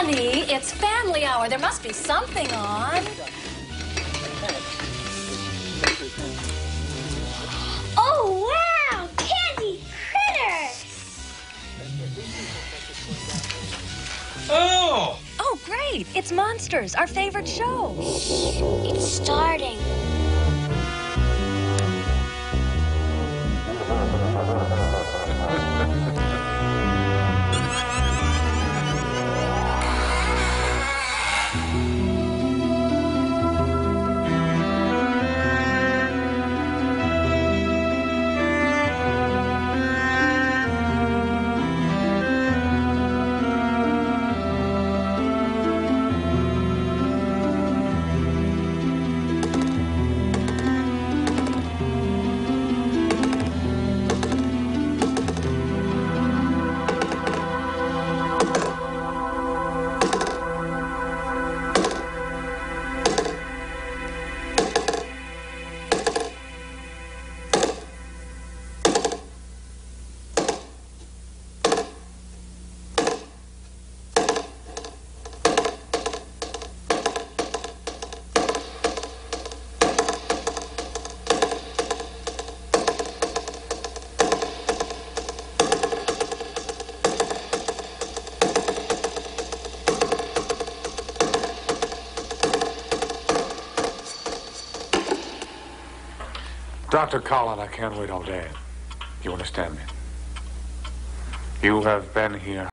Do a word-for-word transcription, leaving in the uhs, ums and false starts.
Honey, it's family hour. There must be something on. Oh, wow! Candy critters! Oh! Oh, great. It's Monsters, our favorite show. It's starting. Doctor Collin, I can't wait all day. You understand me? You have been here